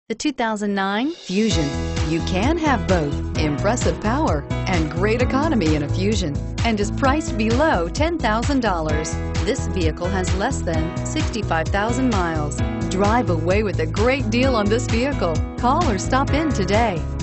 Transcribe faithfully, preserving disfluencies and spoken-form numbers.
The two thousand nine Fusion. You can have both impressive power and great economy in a Fusion, and is priced below ten thousand dollars. This vehicle has less than sixty-five thousand miles. Drive away with a great deal on this vehicle. Call or stop in today.